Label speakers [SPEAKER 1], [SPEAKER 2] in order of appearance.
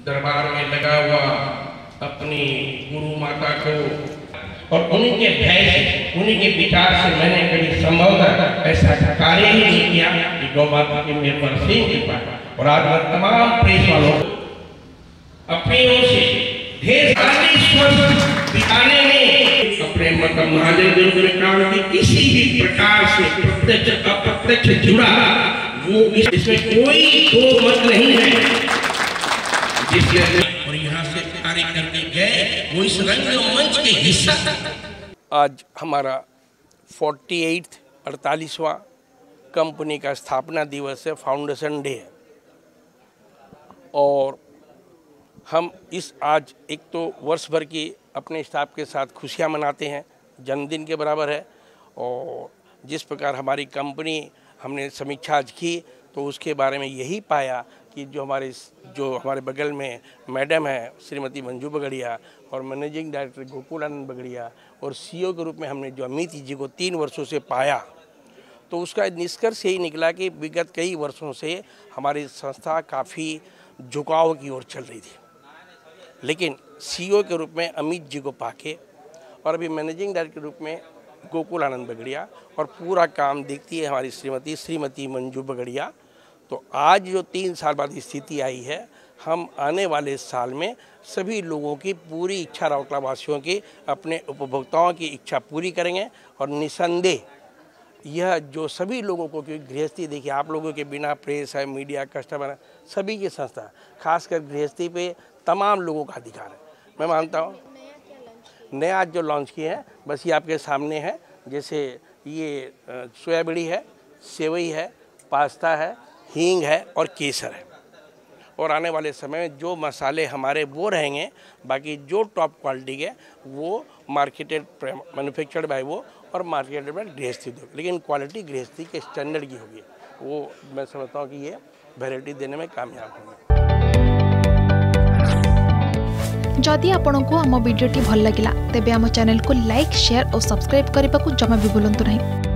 [SPEAKER 1] दरबार में लगा हुआ अपनी गुरु माता को और उन्हीं के भय से, उन्हीं के विचार से मैंने कभी संभवतः ऐसा कार्य ही नहीं किया कि गौ माता की मेरे पर सिंह कृपा। और आज मैं तमाम प्रेस वालों को अपनी ओर से ढेर सारे स्वर्ष दिखाने में अपने मतलब महादेव काम की किसी भी प्रकार से प्रत्यक्ष अप्रत्यक्ष जुड़ा वो इसमें कोई दो मत नहीं है। और यहाँ से कार्य करके गए वो इस रंगमंच के हिस्सा।
[SPEAKER 2] आज हमारा 48वां कंपनी का स्थापना दिवस है, फाउंडेशन डे है। और हम इस आज एक तो वर्ष भर की अपने स्टाफ के साथ खुशियां मनाते हैं, जन्मदिन के बराबर है। और जिस प्रकार हमारी कंपनी हमने समीक्षा आज की तो उसके बारे में यही पाया कि जो हमारे बगल में मैडम है श्रीमती मंजू बगड़िया और मैनेजिंग डायरेक्टर गोकुलानंद बगड़िया और सीईओ के रूप में हमने जो अमित जी को 3 वर्षों से पाया, तो उसका निष्कर्ष यही निकला कि विगत कई वर्षों से हमारी संस्था काफ़ी झुकाव की ओर चल रही थी, लेकिन सीईओ के रूप में अमित जी को पाके और अभी मैनेजिंग डायरेक्टर के रूप में गोकुलानंद बगड़िया और पूरा काम देखती है हमारी श्रीमती मंजू बगड़िया। तो आज जो 3 साल बाद स्थिति आई है, हम आने वाले साल में सभी लोगों की पूरी इच्छा, राउरकेला वासियों की, अपने उपभोक्ताओं की इच्छा पूरी करेंगे। और निसंदेह यह जो सभी लोगों को, क्योंकि गृहस्थी देखिए आप लोगों के बिना प्रेस है, मीडिया, कस्टमर, सभी की संस्था, खासकर गृहस्थी पे तमाम लोगों का अधिकार है। मैं मानता हूँ नया जो लॉन्च किए हैं बस ये आपके सामने है। जैसे ये सोयाबीड़ी है, सेवई है, पास्ता है, हींग है और केसर है। और आने वाले समय में जो मसाले हमारे वो रहेंगे, बाकी जो टॉप क्वालिटी के वो मार्केटेड, मैन्युफैक्चर्ड बाय वो और मार्केटेड बाय गृहस्थी, लेकिन क्वालिटी गृहस्थी के स्टैंडर्ड की होगी। वो मैं समझता हूँ कि ये वैरायटी देने में कामयाब होंगे।
[SPEAKER 3] जदि आपंक आम भिडी भल लगा तेब आम चैनल को लाइक, शेयर और सब्सक्राइब करने को जमा भी भूलु नहीं।